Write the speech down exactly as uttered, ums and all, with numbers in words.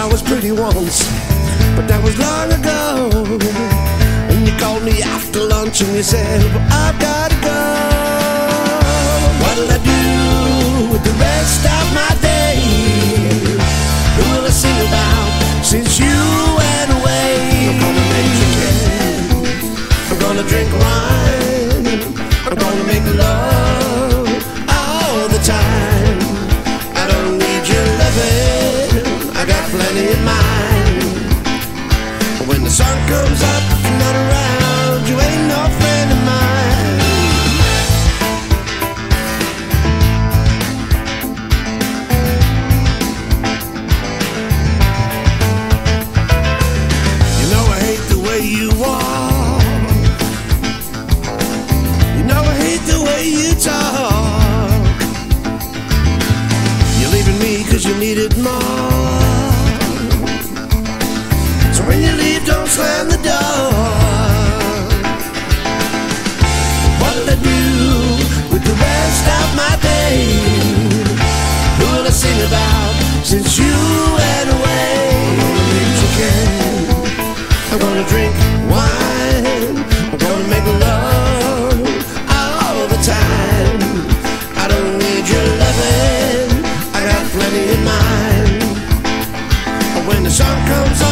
I was pretty once, but that was long ago. And you called me after lunch and you said, well, I've gotta go. What'll I do with the rest of my day? Who will I sing about since you went away? I'm gonna make chicken, I'm gonna drink wine, I'm gonna make love all the time. I don't need your loving, I got plenty in mind. When the sun comes up, if you're not around, you ain't no friend of mine. You know I hate the way you walk, you know I hate the way you talk. You're leaving me cause you needed more. So when you leave, don't slam the door. What'll I do with the rest of my day? Who will I sing about since you went away? I'm gonna make chicken, I'm gonna drink wine, I'm gonna make love all the time. I don't need your loving, I got plenty in mind. When the sun comes up,